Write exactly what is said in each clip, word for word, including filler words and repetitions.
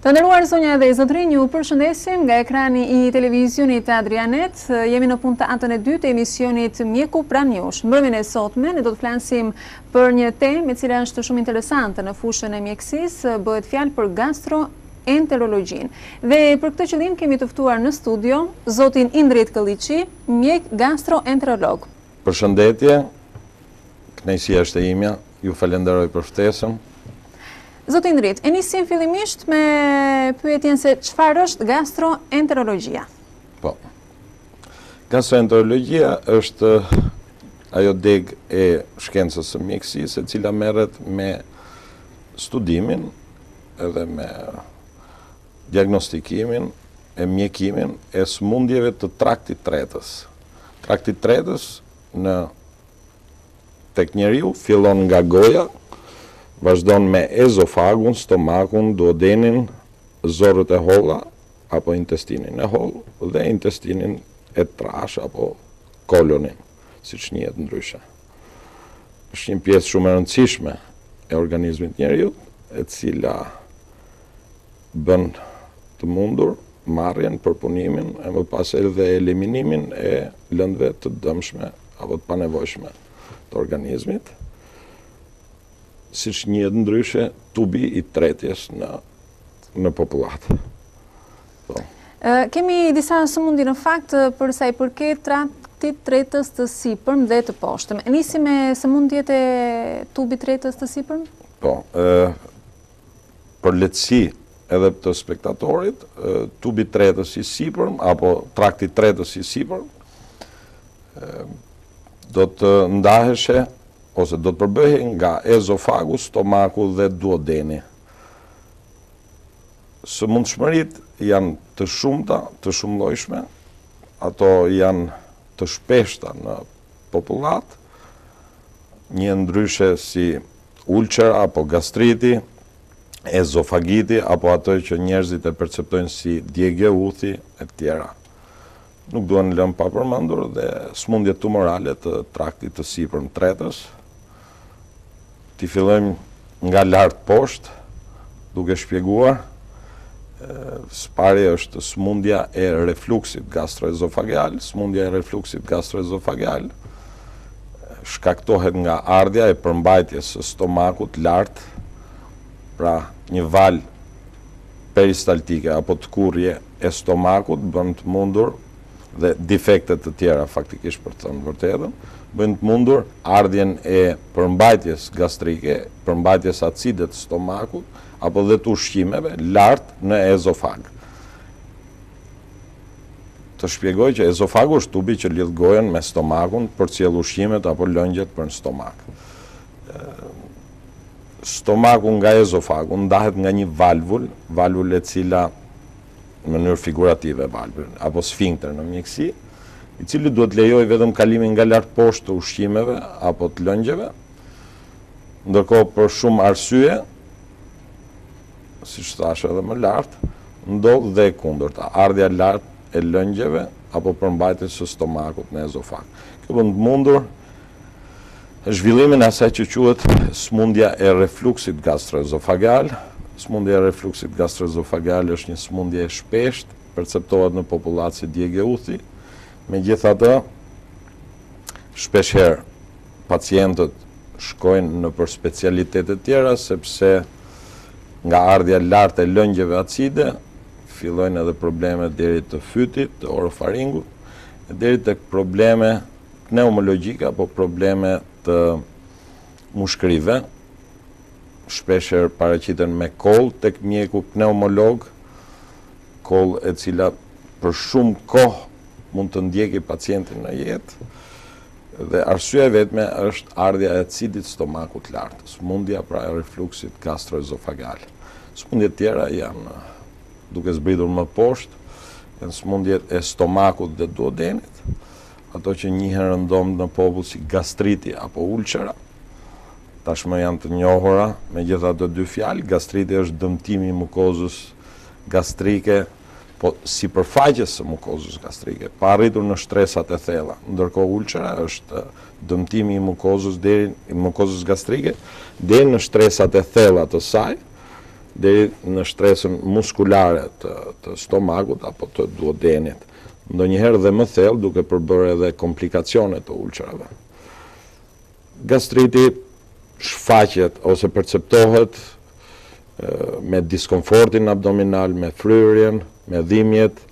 Të nderuar zonja dhe zotërinj, ju përshëndesim nga ekrani i televizionit Adrianet. Jemi në puntatën e dytë e emisionit Mjeku pranë jush. Mbrëmjen e sotme ne do të flasim për një temë e cila është shumë interesante në fushën e mjekësisë, bëhet fjalë për gastroenterologjin. Dhe për këtë qëllim kemi të ftuar në studio zotin Indrit Këlliçi, mjek gastroenterolog. Përshëndetje, kënaqësia është e imja, ju falenderoj për ftesën. Zoti Indrit, e nisim fillimisht me pyetjen se çfarë është gastroenterologjia? Po. Gastroenterologjia është ajo degë e shkencës së mjekësisë e cila merret me studimin edhe me diagnostikimin e mjekimin e sëmundjeve të traktit tretës. Trakti tretës në tek njeriu fillon nga goja, vazhdon me ezofagun, stomakun, duodenin, zorët e holla, apo intestinin e hollë dhe intestinin e trash apo kolonin, siç njihet ndryshe. Është një pjesë shumë e rëndësishme e organizmit njeriut, e cila bën të mundur marrjen, përpunimin e më pas edhe eliminimin e lëndëve të dëmshme apo të panevojshme të organizmit, siç njihet ndryshe tubi i tretjes në, në popullat. Po. Uh, kemi disa sëmundje në fakt për sa i përket traktit tretës të sipërm dhe të poshtëm. E nisim me sëmundjet e tubit tretës të sipërm? Po, uh, për lehtësi edhe të spektatorit, uh, tubi tretës i sipërm apo trakti tretës i sipërm uh, do të ndaheshe ose do të përbëhej nga ezofagu, stomaku dhe duodeni. Sëmundshmëritë janë të shumta, të shumëllojshme, ato janë të shpeshta në popullat, një ndryshe si ulçera apo gastriti, ezofagiti apo ato që njerëzit e perceptojnë si djegje uthi e tjera. Nuk duhen lënë pa përmendur dhe sëmundjet tumorale të traktit të sipërm tretës. Ti fillojmë nga lart poshtë, duke shpjeguar. Së pari është sëmundja e refluksit gastroezofageal. Sëmundja e refluksit gastroezofageal shkaktohet nga ardhja e përmbajtjes së stomakut lart, pra një valë peristaltike apo të kurrje e stomakut bën të mundur dhe defektet të tjera faktikisht për të thënë vërtetën, bën të mundur ardhjen e përmbajtjes gastrike, përmbajtjes acidet të stomakut, apo dhe të ushqimeve lart në ezofag. Të shpjegoj që ezofagu është tubi që lidh gojen me stomakun për cilë ushqimet apo lëngjet për në stomak. Stomaku nga ezofagu ndahet nga një valvul, valvul e cila në mënyrë figurative valvul, apo sfinkter në mjekësi, i cili duhet lejoj vetëm kalimin nga lart poshtë të ushqimeve apo të lëngjeve, ndërkohë për shumë arsye, siç thash edhe më lart, ndodh dhe e kundërta, ardhja lart e lëngjeve apo përmbajtjes së stomakut në ezofag. Kjo bën të mundur zhvillimin e asaj që quhet sëmundja e refluksit gastroezofageal. Sëmundja e refluksit gastroezofageal është një sëmundje e shpeshtë, perceptohet në popullat si djegje uthi. Megjithatë, shpeshherë pacientët shkojnë në për specialitete tjera sepse nga ardhja lart e lëngjeve acide fillojnë edhe probleme deri të fytit, të orofaringut, deri tek probleme pneumologjike apo probleme të mushkërive. Shpeshherë paraqiten me koll tek mjeku pneumolog, koll e cila për shumë kohë mund të ndjeki pacientin në jetë, dhe arsyeja e vetme është ardhja e acidit stomakut lart, sëmundja pra e refluksit gastroezofageal. Sëmundjet tjera janë, duke zbritur më poshtë, janë sëmundjet e stomakut dhe duodenit, ato që njihen rëndom në popull si gastriti apo ulçera. Tashmë janë të njohura me gjitha të dy fjalë. Gastriti është dëmtimi i mukozës gastrike, po sipërfaqes së mukozës gastrike, pa arritur në shtresat e thella. Ndërkohë ulçera është dëmtimi i mukozës deri i mukozës gastrike deri në shtresat e thella të saj, deri në shtresën muskulare të, të stomakut apo të duodenit. Ndonjëherë dhe më thellë duke përbërë edhe komplikacione të ulçerave. Gastriti shfaqet ose perceptohet e, me diskomfortin abdominal, me fryrjen, me dhimbjet,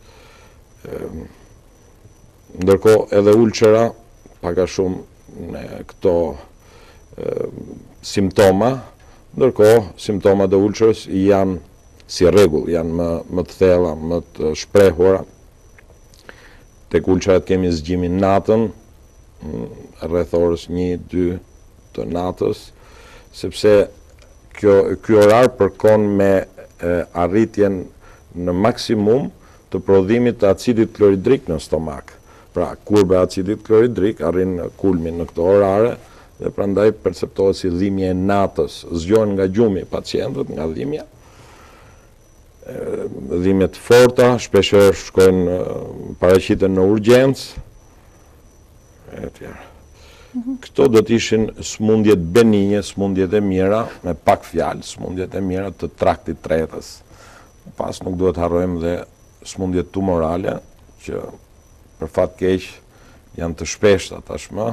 ndërkohë edhe ulçera pak a shumë në këto e, simptoma, ndërkohë simptomat e ulçerës janë si rregull, janë më, më të thella, më të shprehura. Tek ulçerat kemi zgjimin natën, rreth orës një dy të natës, sepse kjo, ky orar përkon me e, arritjen në maksimum të prodhimit të acidit kloridrik në stomak. Pra, kurba e acidit kloridrik arrin në kulmin në këto orare dhe prandaj perceptohet si dhimbje e natës. Zgjohen nga gjumi pacientët nga dhimbja. Dhimbje të forta, shpeshherë shkojnë paraqiten në urgjencë e tjera. Këto do të ishin smundjet benigje, smundjet e mira, me pak fjalë, smundjet e mira të traktit tretës. Pas nuk duhet harrojmë dhe smundjet tumorale, që për fat keq janë të shpeshta tashmë,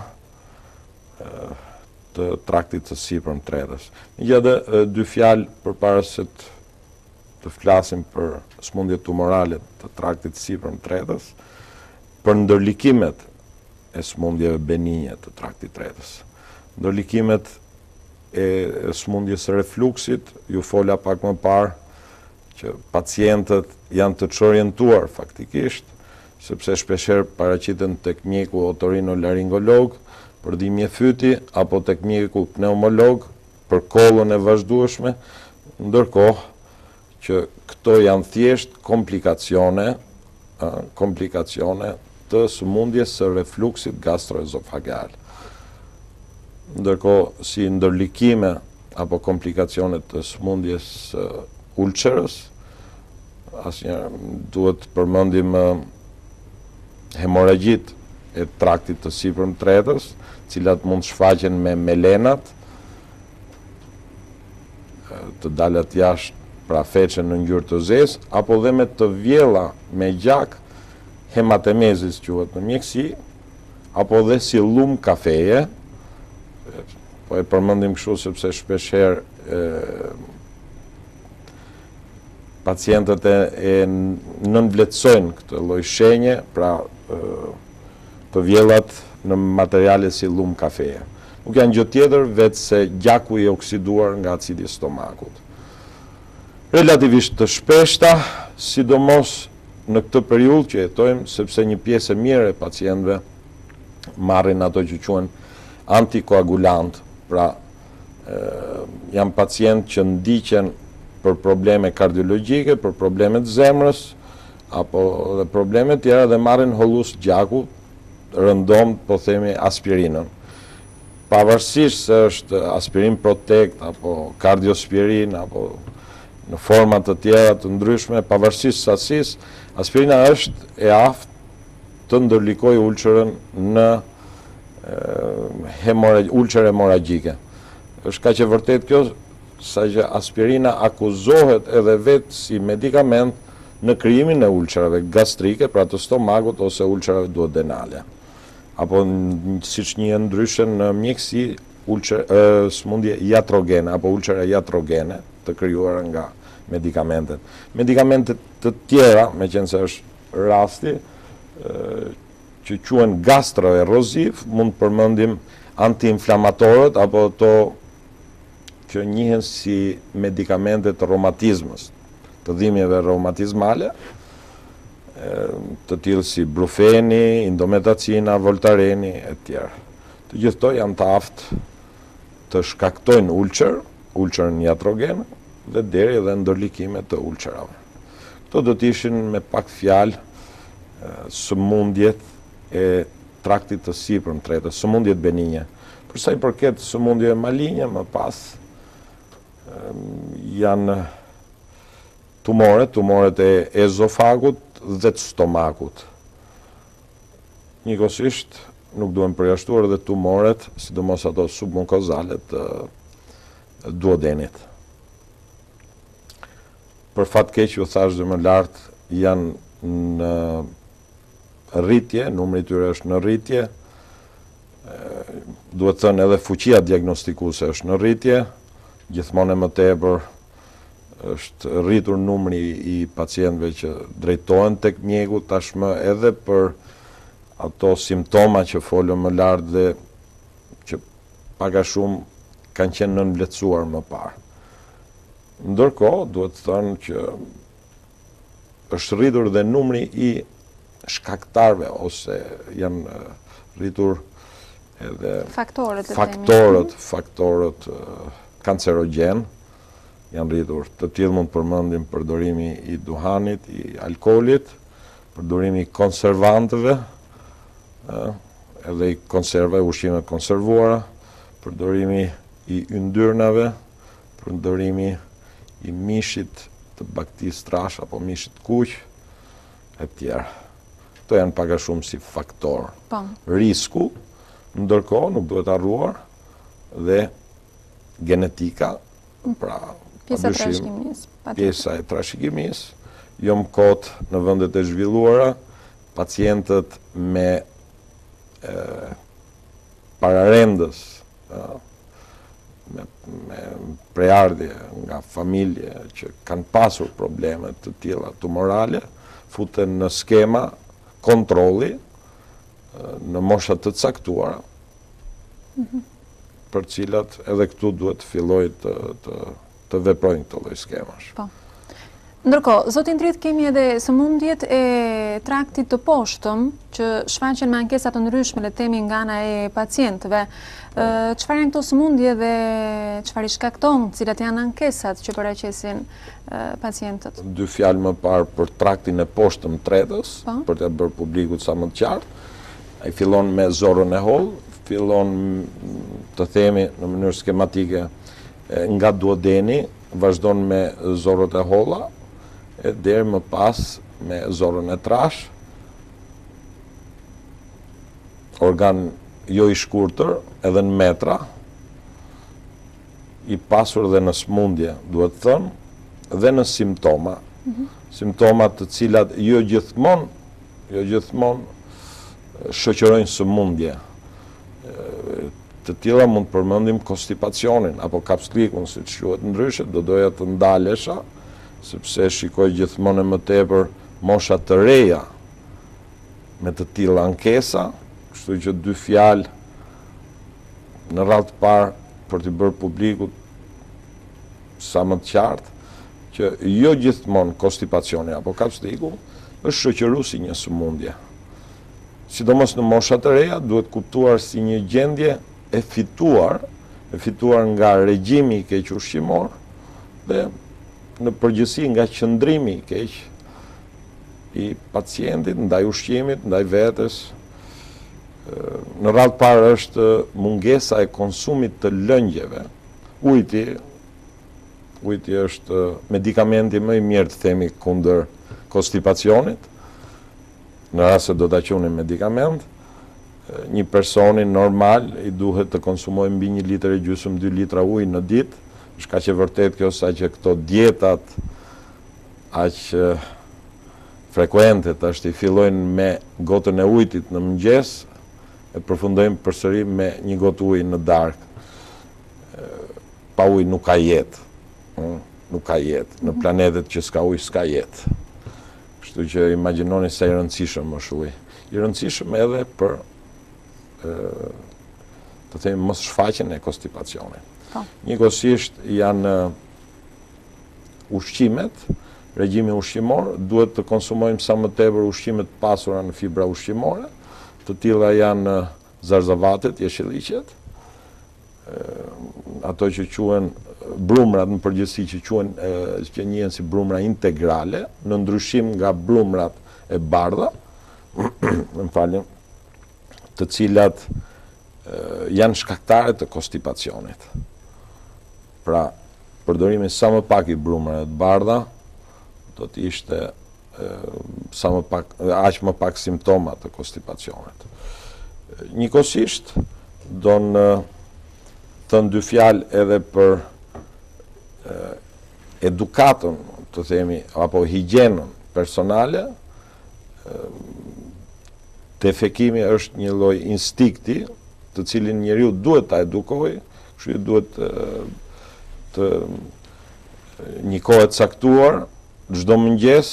të traktit të sipërm tretës. Një gjë edhe dy fjalë përpara se të të flasim për smundjet tumorale të traktit të sipërm tretës, për ndërlikimet e smundjeve benigje të traktit tretës. Ndërlikimet e smundjes së refluksit, ju fola pak më parë që pacientët janë të çorientuar faktikisht, sepse shpeshherë paraqiten tek mjeku otorinolaringolog për dhimbje fyti apo tek mjeku pneumolog për kollën e vazhdueshme, ndërkohë që këto janë thjesht komplikacione, a, komplikacione të sëmundjes së refluksit gastroezofageal. Ndërkohë, si ndërlikime apo komplikacione të sëmundjes së ulçerës, asnjëherë duhet përmendim hemoragjit e traktit të sipërm tretës, cilat mund shfaqen me melenat, të dalat jashtë pra feqen në ngjyrë të zezë, apo dhe me të vjella me gjak, hematemezis quhet në mjeksi, apo dhe si lum kafeje, po e përmendim kështu sepse shpeshherë pacientët e, e nënvletësojnë këtë lloj shenje, pra e, të vjellat në materiale si lum kafeje. Nuk janë gjë tjetër vetë se gjaku i oksiduar nga acidi i stomakut. Relativisht të shpeshta, sidomos në këtë periudhë që jetojmë, sepse një pjesë e mirë e pacientëve marrin ato që quhen antikoagulant, pra e, janë pacientë që ndiqen për probleme kardiologjike, për probleme të zemrës, apo dhe probleme tjera dhe marrin hollus gjaku, rëndom, po themi, aspirinën. Pavarësisht se është aspirin protect, apo kardiospirin, apo në forma të tjera të ndryshme, pavarësisht sasisë, aspirina është e aftë të ndërlikojë ulçerën në ulçer hemoragjike. Është kaq e vërtet kjo, sa që aspirina akuzohet edhe vetë si medikament në krijimin e ulçerave gastrike, pra të stomakut ose ulçerave duodenale. Apo siç njihen ndryshe në mjeksi, ulçer smundje iatrogene apo ulçera iatrogene të krijuara nga medikamentet. Medikamentet të tjera, meqense është rasti, që quhen gastroeroziv, mund të përmendim antiinflamatorët apo ato që njihen si medikamente të reumatizmës, të dhimbjeve reumatizmale, të tillë si brufeni, indometacina, voltareni e tjerë. Të gjithë këto janë të aftë të shkaktojnë ulçer, ulçerën iatrogene dhe deri edhe ndërlikime të ulçerave. Këto do të ishin me pak fjalë sëmundjet e traktit të sipërm tretës, sëmundjet benigje. Për sa i përket sëmundjeve maligne, më pas janë tumoret, tumoret e ezofagut dhe të stomakut. Njëkohësisht nuk duhen përjashtuar edhe tumoret, sidomos ato submukozale të duodenit. për fat keq u thash dhe më lartë, janë në rritje, numri i tyre është në rritje, duhet thënë edhe fuqia diagnostikuese është në rritje, gjithmonë e më tepër është rritur numri i pacientëve që drejtohen tek mjeku tashmë edhe për ato simptoma që folëm më lart dhe që pak a shumë kanë qenë nënvlerësuar më parë. Ndërkohë, duhet të thënë që është rritur dhe numri i shkaktarëve ose janë rritur edhe faktorët, faktorët, faktorët uh, kancerogjen janë rritur. Të tillë mund përmendim përdorimi i duhanit, i alkoolit, përdorimi i konservantëve, uh, edhe i konserve, ushqime konservuara, përdorimi i yndyrnave, përdorimi i mishit të baktis trash apo mishit kuq, e tjerë. Këto janë pak a shumë si faktor. Po. Risku, ndërkohë nuk duhet harruar dhe genetika, pra pjesa e trashëgimisë. Pjesa e trashëgimisë, jo më kot në vendet e zhvilluara, pacientët me e, pararendës, e, me, me prejardhje nga familje që kanë pasur probleme të tilla tumorale, futen në skema kontrolli në moshat të caktuara, mm-hmm. për cilat edhe këtu duhet të filloj të, të, të veprojnë këto lloj skemash. Po. Ndërkohë, zotin Trit, kemi edhe sëmundjet e traktit të poshtëm që shfaqen me ankesa të ndryshme, le të themi nga ana e pacientëve. Çfarë janë këto sëmundje dhe çfarë i shkakton, cilat janë ankesat që paraqesin pacientët? Dy fjalë më parë për traktin e poshtëm tretës, po? Për të bërë publikut sa më të qartë. Ai fillon me zorën e hollë, fillon të themi në mënyrë skematike nga duodeni, vazhdon me zorët e holla, e deri më pas me zorën e trash, organ jo i shkurtër, edhe në metra, i pasur dhe në smundje, duhet thënë, dhe në simptoma. Mm-hmm. Simptomat të cilat jo gjithmonë, jo gjithmonë shoqërojnë sëmundje. Të tilla mund të përmendim konstipacionin apo kapslikun, siç quhet ndryshe, do doja të ndalesha, sepse shikoj gjithmonë më tepër mosha të reja me të tilla ankesa, kështu që dy fjalë në radhë të parë për t'i bërë publikut sa më të qartë që jo gjithmonë konstipacioni apo kapsliku është shoqëruar si një sëmundje. Sidomos në moshat të reja duhet kuptuar si një gjendje e fituar, e fituar nga regjimi i keq ushqimor dhe në përgjithësi nga qëndrimi i keq i pacientit ndaj ushqimit, ndaj vetes. Në radhë të parë është mungesa e konsumit të lëngjeve. Ujti, ujti është medikamenti më i mirë të themi kundër konstipacionit. Në rast se do ta qunim medikament, një personi normal i duhet të konsumojë mbi një litër e gjysmë, dy litra ujë në ditë. Është kaq e vërtet kjo sa që këto dietat aq frekuente tash i fillojnë me gotën e ujtit në mëngjes e përfundojmë përsëri me një gotë ujë në darkë. Pa ujë nuk ka jetë. Nuk ka jetë. Në planetet që s'ka ujë s'ka jetë. Kështu që imagjinoni sa i rëndësishëm është uji. I rëndësishëm edhe për e, të themi mos shfaqjen e konstipacionit. Njëkohësisht janë ushqimet, regjimi ushqimor, duhet të konsumojmë sa më tepër ushqime të pasura në fibra ushqimore, të tilla janë zarzavatet, jeshilliqet, ato që quhen brumrat në përgjithësi që quhen që njihen si brumra integrale, në ndryshim nga brumrat e bardha, më falni, të cilat janë shkaktare të konstipacionit. Pra, përdorimi sa më pak i brumrave të bardha do të ishte e, sa më pak, aq më pak simptoma të konstipacionit. Njëkohësisht do në thënë dy fjalë edhe për e, edukatën të themi, apo higjienën personale, defekimi është një lloj instikti të cilin njeriu duhet ta edukojë, kështu duhet të, të një kohë të caktuar çdo mëngjes,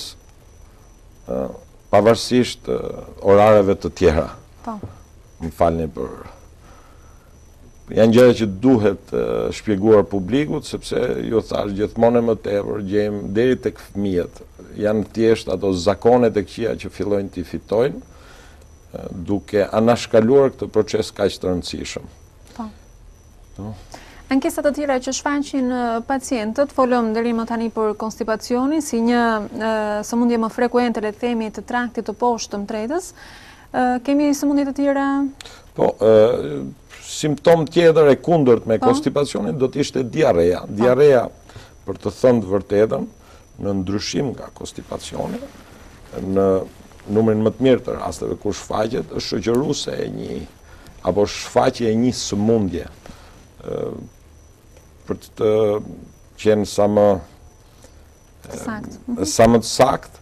pavarësisht orareve të tjera. Po. Më falni për janë gjëra që duhet uh, shpjeguar publikut, sepse ju thash gjithmonë më tepër gjejmë deri tek fëmijët. Janë thjesht ato zakonet e këqija që fillojnë t'i fitojnë, uh, duke anashkaluar këtë proces kaq të rëndësishëm. Po. No? Ankesat të tjera që shfaqin uh, pacientët, folëm deri më tani për konstipacionin si një uh, sëmundje më frekuente, le të themi, të traktit të poshtëm tretës. Uh, kemi sëmundje të tjera? Po, uh, simptom tjetër e kundërt me konstipacionin do të ishte diarrea. Diarrea, për të thënë të vërtetën, në ndryshim nga konstipacioni, në numrin më të mirë të rasteve kur shfaqet, është shoqëruese e një apo shfaqje e një sëmundje. Ë për të qenë sa më sakt. Sa më të sakt,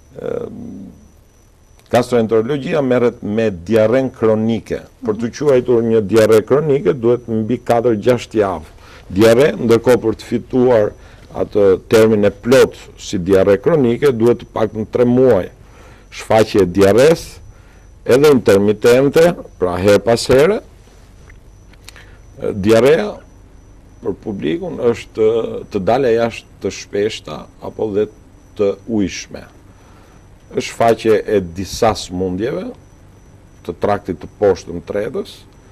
gastroenterologjia merret me diarren kronike. Për të quajtur një diarre kronike duhet mbi katër gjashtë javë. Diarre, ndërkohë për të fituar atë termin e plot si diarre kronike duhet të paktën tre muaj. Shfaqje e diarres, edhe intermitente, pra her pas here. Diarrea për publikun është të dalë jashtë të shpeshta apo dhe të ujshme. Është shfaqje e disa sëmundjeve të traktit të poshtëm tretës,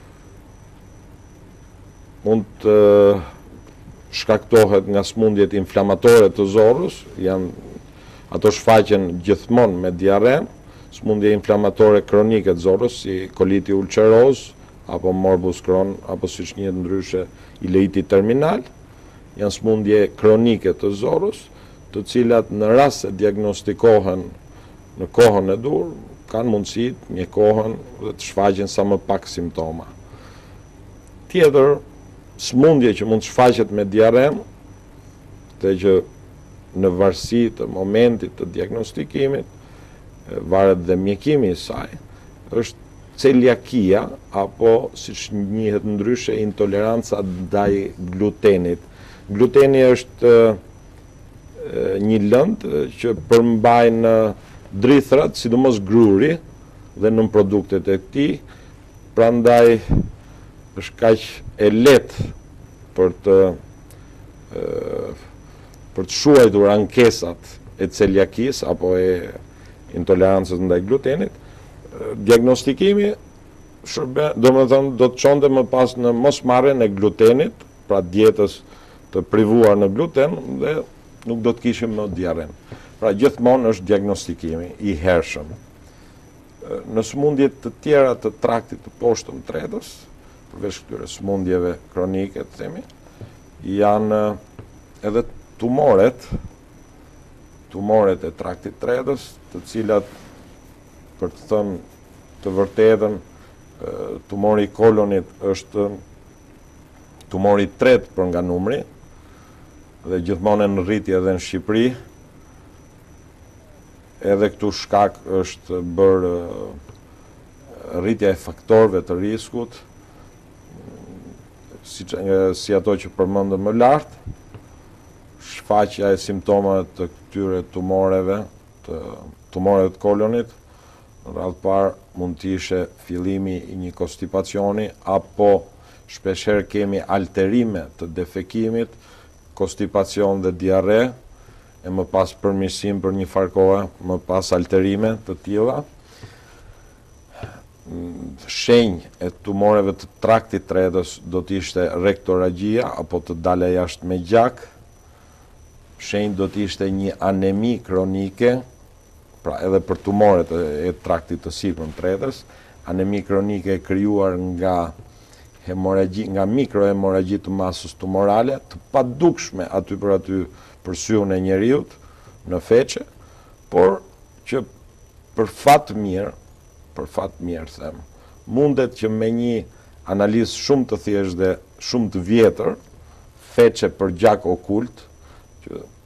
mund të shkaktohet nga sëmundjet inflamatore të zorrës, janë ato shfaqen gjithmonë me diarren, sëmundje inflamatore kronike të zorrës si koliti ulceroz apo morbus Crohn apo siç njihet ndryshe ileiti terminal, janë sëmundje kronike të zorrës, të cilat në rast se diagnostikohen në kohën e dur, kanë mundësi të mjekohen dhe të shfaqen sa më pak simptoma. Tjetër, sëmundje që mund të shfaqet me diarren, dhe që në varësi të momentit të diagnostikimit, varet dhe mjekimi i saj, është celiakia, apo siç njihet ndryshe intoleranca ndaj glutenit. Gluteni është një lëndë që përmbajnë drithrat, sidomos gruri dhe nën produktet e këtij, prandaj është kaq e lehtë për të e, për të shuajtur ankesat e celiakisë apo e intolerancës ndaj glutenit. Diagnostikimi shërben, domethënë do të çonte më pas në mosmarrjen e glutenit, pra dietës të privuar në gluten dhe nuk do të kishim më diarren. Pra gjithmonë është diagnostikimi i hershëm. Në sëmundje të tjera të traktit të poshtëm tretës, përveç këtyre sëmundjeve kronike, të themi, janë edhe tumoret, tumoret e traktit tretës, të cilat, për të thënë të vërtetën, tumori i kolonit është tumori i tretë për nga numri, dhe gjithmonë në rritje edhe në Shqipëri. Edhe këtu shkak është bërë rritja e faktorëve të riskut, si, si ato që përmendëm më lart, shfaqja e simptomave të këtyre tumoreve, të tumoreve të kolonit, në radhë parë mund të ishte fillimi i një konstipacioni, apo shpeshherë kemi alterime të defekimit, konstipacion dhe diarre, e më pas përmirësim për një farë kohe, më pas alterime të tilla. Shenjë e tumoreve të traktit tretës do të ishte rektoragjia, apo të dalë jashtë me gjak. Shenjë do të ishte një anemi kronike, pra edhe për tumoret e traktit të sipërm tretës, anemi kronike e krijuar nga hemoragji, nga mikrohemoragji të masës tumorale, të padukshme aty për aty për syun e njeriut në feqe, por që për fat mirë, për fat mirë them, mundet që me një analizë shumë të thjeshtë dhe shumë të vjetër, feqe për gjak okult, që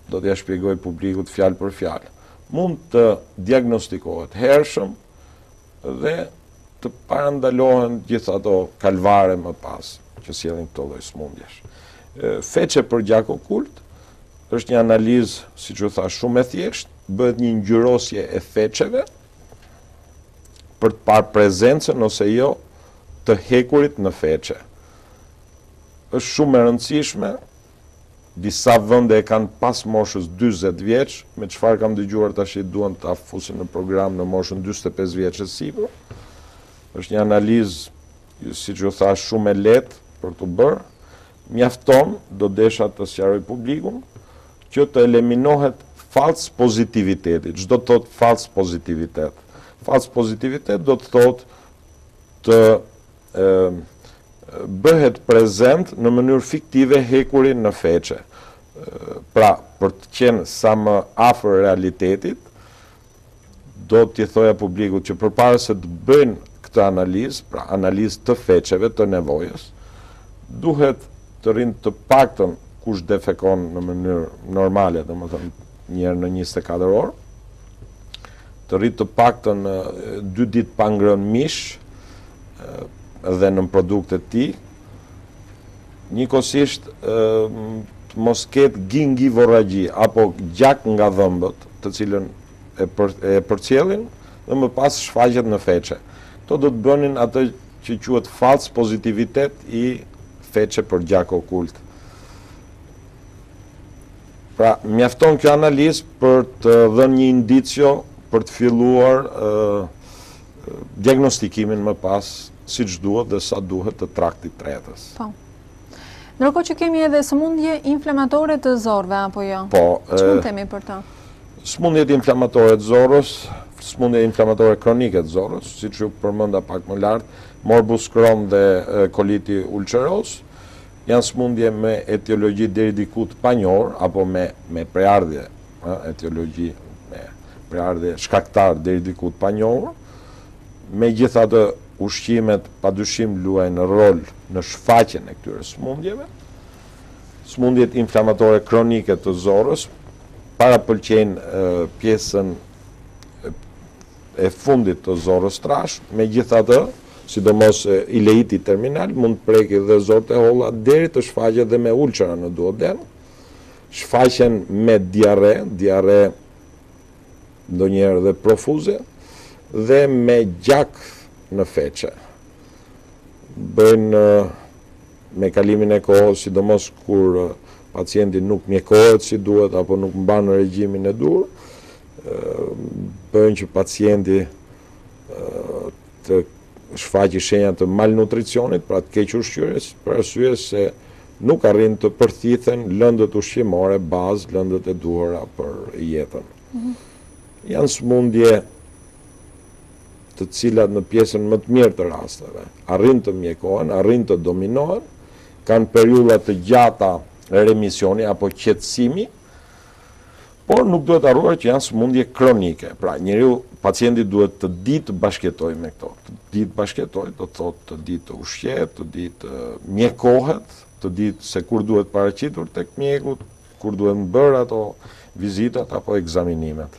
do t'ja shpjegoj publikut fjalë për fjalë. Mund të diagnostikohet hershëm dhe të parandalohen gjithë ato kalvare më pas që sjellin këto lloj sëmundjesh. Feçe për gjak okult është një analizë, siç u thash, shumë e thjeshtë, bëhet një ngjyrosje e feçeve për të parë prezencën ose jo të hekurit në feçe. Është shumë e rëndësishme, disa vende e kanë pas moshës dyzet vjeç, me çfarë kam dëgjuar tash i duan ta fusin në program në moshën dyzet e pesë vjeç e sipër. Është një analizë, siç u thash, shumë e lehtë për të bërë. Mjafton, do desha të sqaroj publikun, që të eliminohet fals pozitiviteti. Çdo të thotë fals pozitivitet. Fals pozitivitet do të thotë të e, bëhet prezent në mënyrë fiktive hekuri në feçe. Pra, për të qenë sa më afër realitetit, do t'i thoja publikut që përpara se të bëjnë këtë analizë, pra analizë të feçeve të nevojës, duhet të rinë të paktën kush defekon në mënyrë normale, domethënë një herë në njëzet e katër orë, të rritë të paktën dy ditë pa ngrënë mish dhe në produktet e tij, njëkohësisht të mos ketë gingivoragji apo gjak nga dhëmbët, të cilën e, për, e përcjellin dhe më pas shfaqet në feçe. Këto do të bënin atë që quhet fals pozitivitet i feçe për gjak okult. Pra, mjafton kjo analizë për të dhënë një indicio për të filluar uh, diagnostikimin më pas, siç duhet dhe sa duhet të traktit tretës. Po. Ndërkohë që kemi edhe sëmundje inflamatore të zorëve, apo jo? Po. Ç'mund të themi për ta? Sëmundjet inflamatore të zorës, sëmundje inflamatore kronike të zorës, siç ju përmenda pak më lart, morbus Crohn dhe e, koliti ulceros, janë sëmundje me etiologji deri diku të panjohur apo me me preardhje, etiologji me preardhje shkaktar deri diku të panjohur. Megjithatë, ushqimet padyshim luajnë rol në shfaqjen e këtyre sëmundjeve. Sëmundjet inflamatore kronike të zorës parapëlqejnë pjesën e fundit të zorës trash, megjithatë, sidomos ileiti terminal, mund të preki dhe zorët e holla deri të shfaqet dhe me ulcera në duoden, shfaqen me diare, diare ndonjëherë dhe profuze, dhe me gjak në feçe. Bëjnë me kalimin e kohës, sidomos kur pacienti nuk mjekohet si duhet apo nuk mban regjimin e dur, bëjnë që pacienti të shfaqi shenja të malnutricionit, pra të keq ushqyerjes, për arsye se nuk arrin të përthithen lëndët ushqimore, bazë, lëndët e duhura për jetën. Mm-hmm. Janë sëmundje të cilat në pjesën më të mirë të rasteve arrin të mjekohen, arrin të dominohen, kanë periudha të gjata remisioni apo qetësimi, por nuk duhet harruar që janë sëmundje kronike. Pra, njeriu, pacienti duhet të di të bashkëtojë me këto. Të di të bashkëtojë, do të thotë të di të ushqet, të di të mjekohet, të di se kur duhet paraqitur tek mjeku, kur duhet bërë ato vizitat apo ekzaminimet.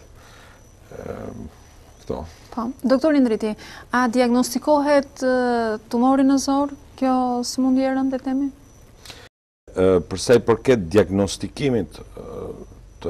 Këto. Po, doktor Indriti, a diagnostikohet tumori në zor, kjo sëmundje e rëndë e themi? Përsa i përket diagnostikimit të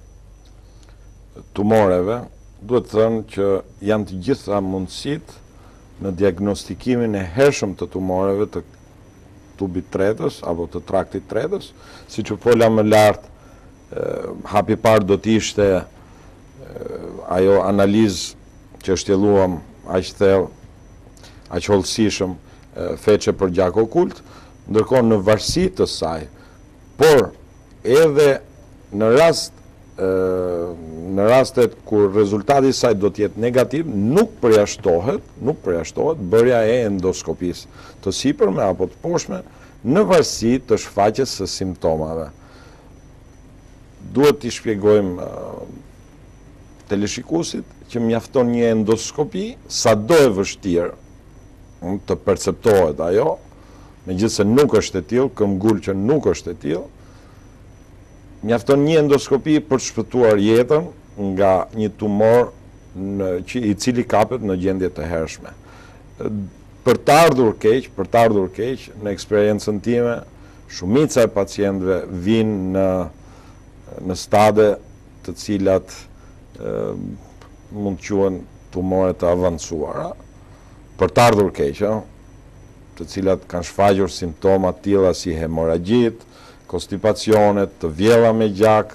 tumoreve, duhet të thënë që janë të gjitha mundësit në diagnostikimin e hershëm të tumoreve të tubit tretës apo të traktit tretës, si që fola më lartë, hapi parë do t'ishte ajo analizë që shtjelluam aq thellë, aq hollësishëm, feçe për gjak okult, ndërkohë në varësi të saj, por edhe në rast në rastet kur rezultati i saj do të jetë negativ, nuk përjashtohet, nuk përjashtohet bërja e endoskopisë të sipërme apo të poshtme në varësi të shfaqjes së simptomave. Duhet t'i shpjegojmë teleshikuesit që mjafton një endoskopi, sado e vështirë të perceptohet ajo, megjithëse nuk është e tillë, këmbgul që nuk është e tillë, mjafton një endoskopi për shpëtuar jetën nga një tumor në, i cili kapet në gjendje të hershme. Për të ardhur keq, për të ardhur keq, në eksperiencën time, shumica e pacientëve vinë në, në stade të cilat e, mund të quhen tumore të avancuara, për të ardhur keq, të cilat kanë shfaqur simptoma të tilla si hemoragjit, konstipacionet, të vjella me gjak,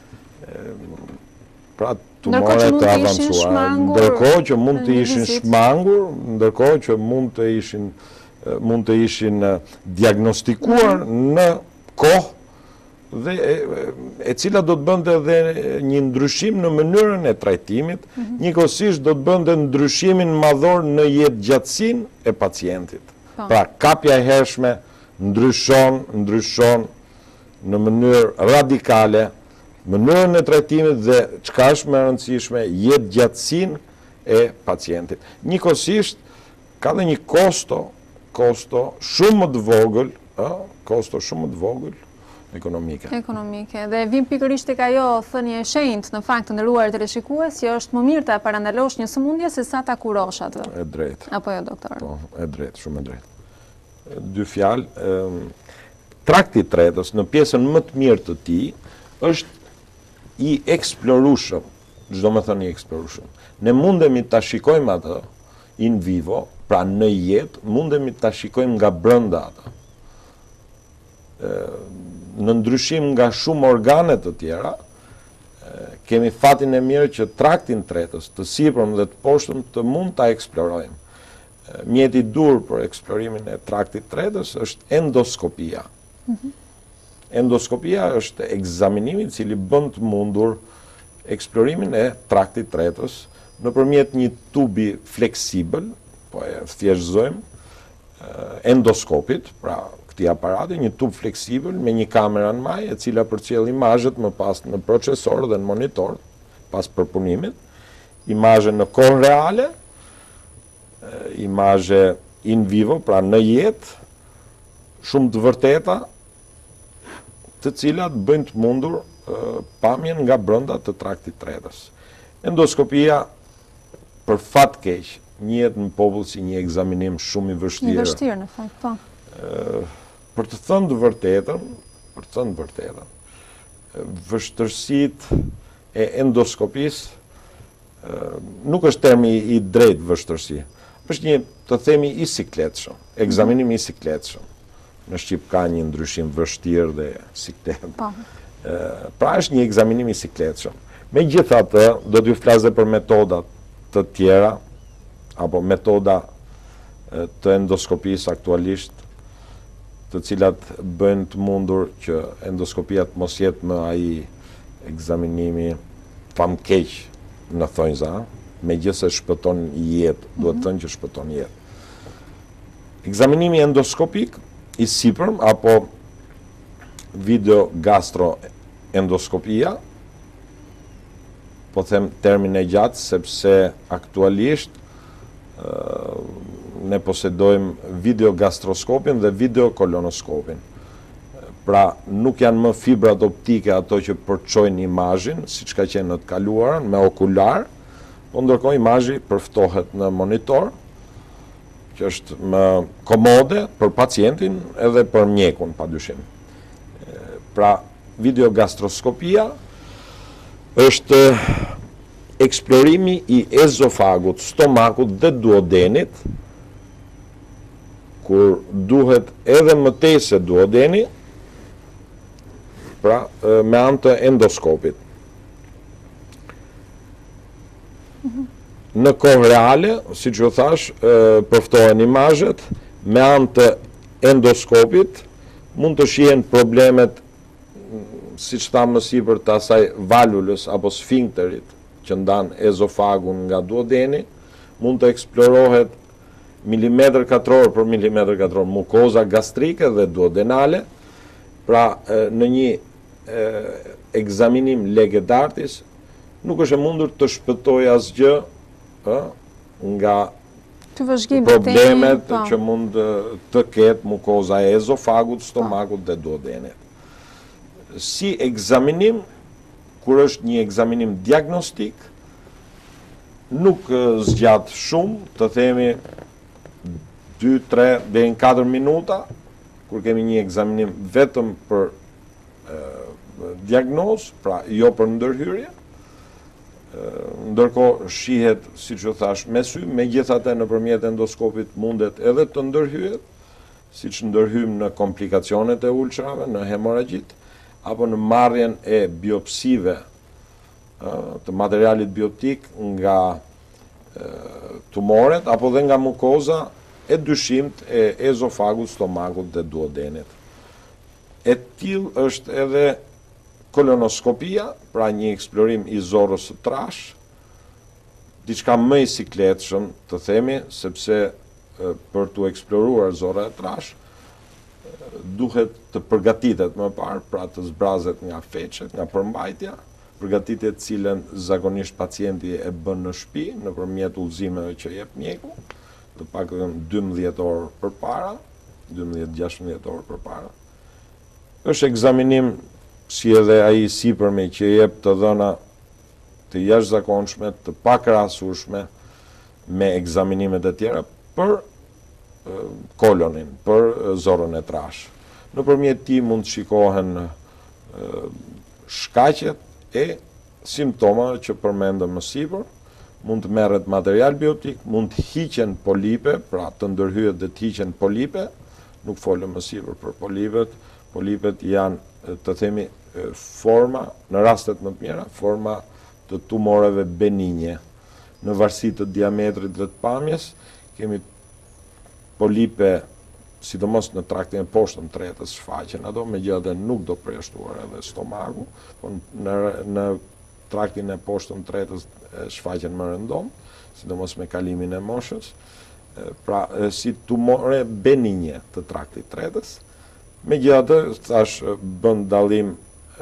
pra tumore të avancuara, ndërkohë që mund të ishin shmangur, ndërkohë që mund të ishin mund të ishin diagnostikuar në kohë dhe e, e cila do të bënte edhe një ndryshim në mënyrën e trajtimit, mm-hmm. njëkohësisht do të bënte ndryshimin madhor në jetëgjatësinë e pacientit. Pa. Pra kapja e hershme ndryshon, ndryshon në mënyrë radikale mënyrën e trajtimit dhe çka është më e rëndësishme, jetëgjatësinë e pacientit. Njëkohësisht ka dhe një kosto, kosto shumë më të vogël, ë, kosto shumë më të vogël ekonomike. Ekonomike. Dhe vim pikërisht tek ajo thënie e shenjtë, në fakt të nderuar teleshikues, që është më mirë ta parandalosh një sëmundje se sa ta kurosh atë. E drejtë. Apo jo, doktor? Po, e drejtë, shumë e drejtë. Dy fjalë, trakti i tretës në pjesën më të mirë të tij është i eksplorueshëm, çdo më thënë i eksplorueshëm. Ne mundemi ta shikojmë atë in vivo, pra në jetë, mundemi ta shikojmë nga brenda atë. Në ndryshim nga shumë organe të tjera, kemi fatin e mirë që traktin tretës, të sipërm dhe të poshtëm, të mund ta eksplorojmë. Mjeti i dur për eksplorimin e traktit tretës është endoskopia. Mm-hmm. Endoskopia është ekzaminimi i cili bën të mundur eksplorimin e traktit tretës nëpërmjet një tubi fleksibël, po e thjeshtëzojmë endoskopit, pra këtij aparati, një tub fleksibël me një kamerë në maj, e cila përcjell imazhet më pas në procesor dhe në monitor, pas përpunimit, imazhe në kohë reale, imazhe in vivo, pra në jetë, shumë të vërteta, të cilat bëjnë të mundur pamjen nga brenda të traktit tretës. Endoskopia, për fat keq, njihet në popull si një ekzaminim shumë i vështirë. I vështirë në fakt, po. Për të thënë të vërtetën, për të thënë të vërtetën, vështërsitë e endoskopisë nuk është termi i drejtë vështërsi. Është një, të themi, i sikletshëm, ekzaminim i sikletshëm. Në Shqip ka një ndryshim vështirë dhe siklet. Po. Pra është një ekzaminim i sikletshëm. Megjithatë, do t'ju flas për metodat të tjera apo metoda të endoskopisë aktualisht, të cilat bëjnë të mundur që endoskopia të mos jetë më ai ekzaminimi famkeq në thonjza, megjithëse shpëton jetë, duhet të thënë që shpëton jetë. Ekzaminimi endoskopik i sipërm apo video gastroendoskopia, po them termin e gjatë sepse aktualisht uh, ne posedojmë videogastroskopin dhe videokolonoskopin. Pra nuk janë më fibrat optike ato që përçojnë imazhin, siç ka qenë në të kaluarën me okular, po ndërkohë imazhi përftohet në monitor, që është më komode për pacientin edhe për mjekun, padyshim. Pra videogastroskopia është eksplorimi i ezofagut, stomakut dhe duodenit, kur duhet edhe më tej se duodeni, pra me anë të endoskopit. Mm-hmm. Në kohë reale, siç u thash, përftohen imazhet, me anë të endoskopit mund të shihen problemet, siç thamë më sipër, të asaj valvulës apo sfinkterit që ndan ezofagun nga duodeni, mund të eksplorohet milimetër katror për milimetër katror mukoza gastrike dhe duodenale, pra në një ekzaminim lege d'artis nuk është e mundur të shpëtoj asgjë nga problemet që mund të ketë mukoza e ezofagut, stomakut dhe duodenit. si egzaminim, kur është një egzaminim diagnostik, nuk zgjat shumë, të themi dy, tre deri në katër minuta, kur kemi një egzaminim vetëm për e, diagnozë, pra jo për ndërhyrje, ndërkohë shihet, siç u thash, me sy, megjithatë nëpërmjet endoskopit mundet edhe të ndërhyet, siç ndërhyjmë në komplikacionet e ulçrave, në hemoragjit, apo në marrjen e biopsive të materialit biotik nga tumoret, apo dhe nga mukoza e dyshimt e ezofagut, stomakut dhe duodenit. E tillë është edhe kolonoskopia, pra një eksplorim i zorrës së trash, diçka më i sikletshëm, të themi, sepse për të eksploruar zorra e trash, duhet të përgatitet më parë, pra të zbrazet nga feçet, nga përmbajtja, përgatitje të cilën zakonisht pacienti e bën në shtëpi nëpërmjet udhëzimeve që jep mjeku, të paktën dymbëdhjetë orë përpara, dymbëdhjetë gjashtëdhjetë orë përpara. Është ekzaminim si edhe ai sipërmi që jep të dhëna të jashtëzakonshme, të pakrahasueshme me ekzaminimet e tjera për kolonin, për zorrën e trash. Nëpërmjet tij mund të shikohen shkaqet e simptoma që përmendëm më sipër, mund të merret material biotik, mund të hiqen polipe, pra të ndërhyet dhe të hiqen polipe, nuk folëm më sipër për polipet, polipet janë, të themi, forma, në rastet më të mira, forma të tumoreve benigne. Në varësi të diametrit dhe të pamjes, kemi polipe, sidomos në traktin e poshtëm tretës shfaqen ato, megjithatë nuk do përjashtuar edhe stomaku, por në, në traktin e poshtëm tretës shfaqen më rëndom, sidomos me kalimin e moshës, pra si tumore benigne të traktit tretës. Megjithatë, thash, bën dallim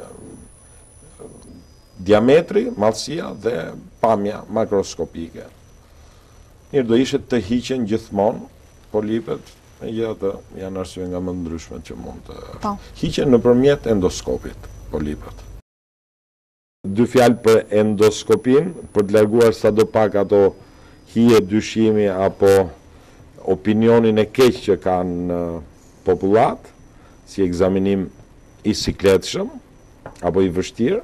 diametri, mallësia dhe pamja makroskopike. Mirë, do ishte të hiqen gjithmonë polipet, megjithatë janë arsye nga më ndryshmet që mund të hiqen nëpërmjet endoskopit polipet. Dy fjalë për endoskopin, për të larguar sadopak ato hije dyshimi apo opinionin e keq që kanë popullat, si ekzaminim i sikletshëm apo i vështirë.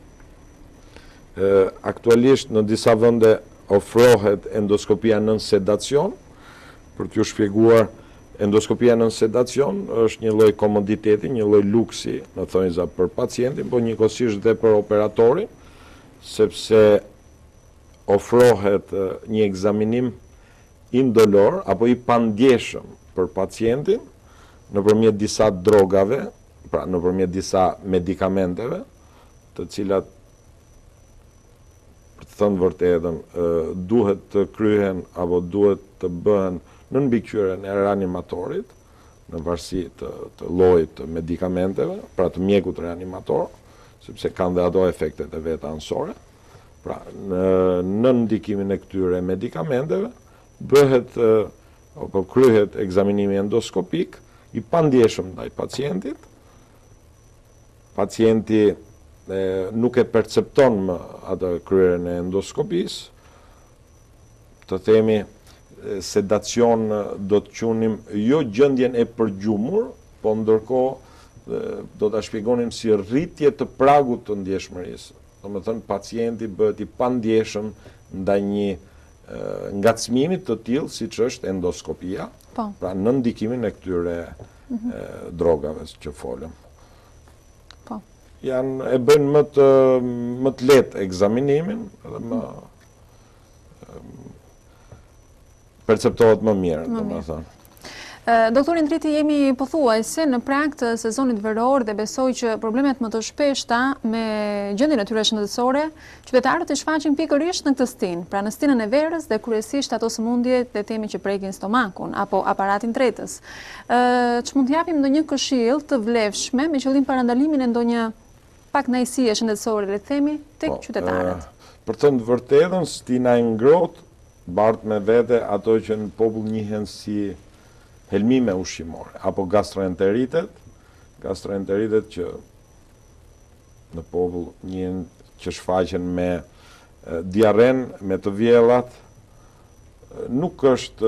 Aktualisht në disa vende ofrohet endoskopia nën sedacion. Për t'ju shpjeguar, endoskopia nën sedacion është një lloj komoditeti, një lloj luksi, në thonjza, për pacientin, por njëkohësisht dhe për operatorin, sepse ofrohet një ekzaminim indolor apo i pandjeshëm për pacientin nëpërmjet disa drogave, pra nëpërmjet disa medikamenteve, të cilat, për të thënë vërtetën, duhet të kryhen apo duhet të bëhen në mbikëqyrjen e reanimatorit, në varësi të, të llojit të medikamenteve, pra të mjekut reanimator, sepse kanë dhe ato efektet e veta anësore. Pra, në, në ndikimin e këtyre medikamenteve, bëhet apo kryhet ekzaminimi endoskopik i pandjeshëm ndaj pacientit. Pacienti e, nuk e percepton më atë kryerjen e endoskopisë, të themi sedacion do të qunim jo gjendjen e përgjumur, po ndërkohë do ta shpjegonim si rritje të pragut të ndjeshmërisë. Domethënë pacienti bëhet i pandjeshëm ndaj një ngacmimi të tillë siç është endoskopia, po. Pra në ndikimin e këtyre mm-hmm. e, drogave që folëm. Po. Janë e bëjnë më të më të lehtë ekzaminimin dhe më perceptohet më mirë, domethënë. Doktor Indriti, jemi pothuajse në prag të sezonit veror dhe besoj që problemet më të shpeshta me gjendjen e tyre shëndetësore, qytetarët e shfaqin pikërisht në këtë stinë, pra në stinën e verës dhe kryesisht ato sëmundje dhe temi që prekin stomakun apo aparatin tretës. Që mund t'japim ndonjë këshill të vlefshme me qëllim parandalimin e ndonjë pakënaqësie shëndetësore, le të themi, tek po, qytetarët? Uh, për të thënë vërtetën, stina e ngrohtë bart me vete ato që në popull njihen si helmime ushqimore, apo gastroenteritet, gastroenteritet që në popull, njën që shfaqen me e, diarren, me të vjellat, nuk është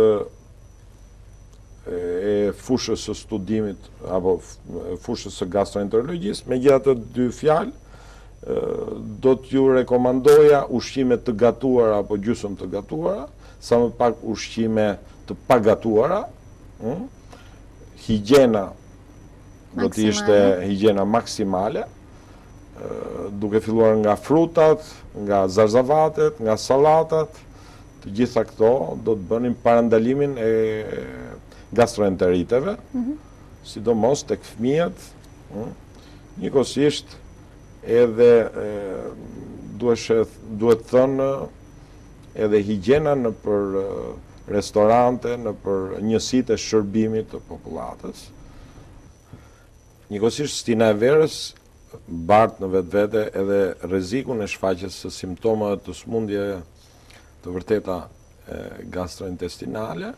e fushës së studimit apo fushës së gastroenterologjisë, me gjitha të dy fjalë, do t'ju rekomandoja ushqime të gatuara apo gjysmë të gatuara, sa më pak ushqime të pagatuara, hm? Higjiena do të ishte higjiena maksimale, duke filluar nga frutat, nga zarzavatet, nga sallatat, të gjitha këto do të bënin parandalimin e gastroenteriteve, mm-hmm. sidomos tek fëmijët, mm, njëkohësisht edhe e, duhet, duhet thënë edhe higjiena në për restorante, në për njësitë e shërbimit të popullatës. Njëkohësisht stina e verës bart në vetë vete edhe rrezikun e shfaqjes së simptomeve të sëmundjeve të vërteta e, gastrointestinale,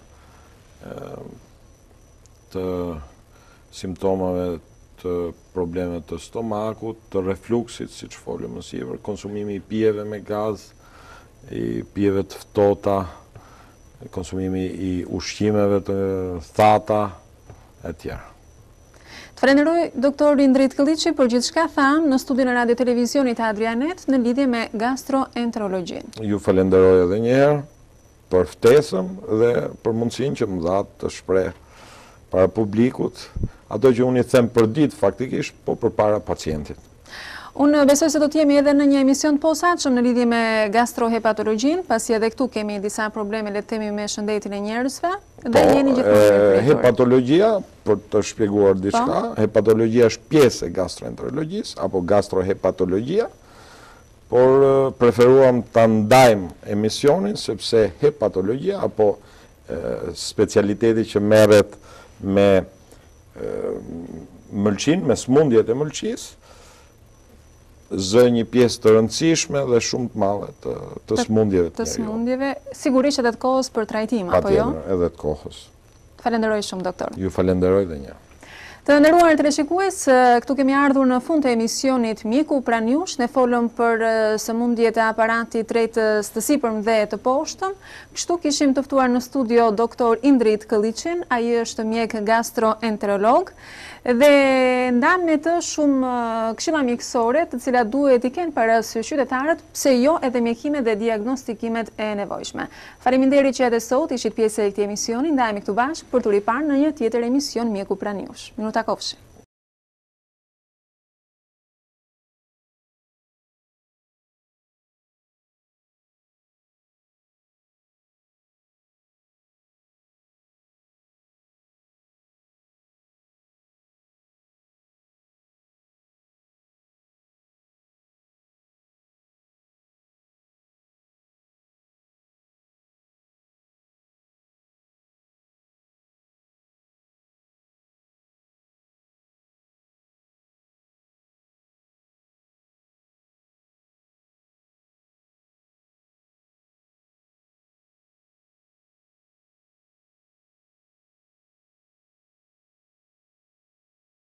të simptomeve të problemet të stomakut, të refluksit, si që folëm më sipër, konsumimi i pijeve me gaz, i pijeve të ftohta, konsumimi i ushqimeve të thata, e tjera. Të falenderoj doktor Indrit Këlliçi për gjithçka tham në studion e radio televizionit Adrianet në lidhje me gastroenterologjinë. Ju falenderoj edhe një herë për ftesën dhe për mundësinë që më dha të shpreh para publikut ato që unë i them për ditë faktikisht, po përpara pacientit. Unë besoj se do të jemi edhe në një emision të posaçëm në lidhje me gastrohepatologjinë, pasi edhe këtu kemi disa probleme le të themi me shëndetin e njerëzve dhe jeni gjithmonë. Hepatologjia, për të shpjeguar diçka, hepatologjia është pjesë e gastroenterologjisë apo gastrohepatologjia, por preferuam të ndajmë emisionin sepse hepatologjia apo e, specialiteti që merret me mëlçin, me smundjet e mëlçisë, zë një pjesë të rëndësishme dhe shumë të madhe të, të smundjeve të, të smundjeve, sigurisht edhe të kohës për trajtim, apo jo? Edhe të kohës. Falenderoj shumë, doktor. Ju falenderoj dhe një. Të nderuar teleshikues, këtu kemi ardhur në fund të emisionit Mjeku pranë jush. Ne folëm për sëmundjet e aparatit drejtës të sipërm dhe të poshtëm. Kështu kishim të ftuar në studio doktor Indrit Këlliçin, ai është mjek gastroenterolog dhe ndan me të shumë këshilla mjekësore, të cilat duhet i kenë parasysh qytetarët, pse jo edhe mjekimet dhe diagnostikimet e nevojshme. Faleminderit që edhe sot ishit pjesë e këtij emisioni. Ndajemi këtu bashkë për të riparë në një tjetër emision Mjeku pranë jush. Minuta kofshi.